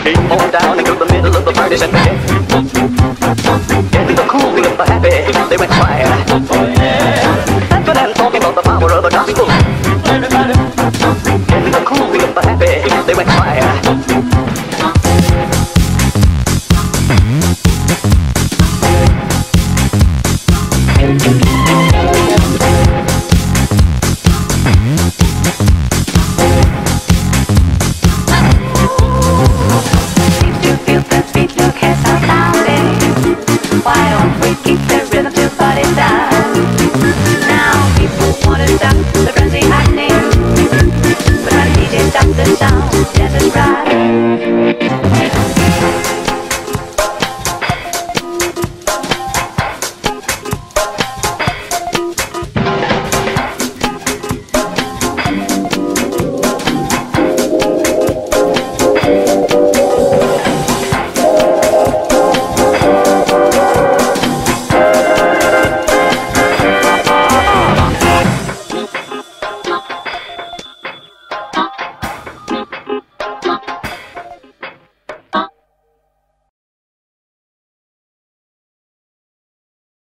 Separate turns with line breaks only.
Came on down into the middle of the party and began. Getting the cool feeling for happy, they went quiet. Dancing and talking about the power of the gospel. Getting the cool feeling for happy, they went quiet.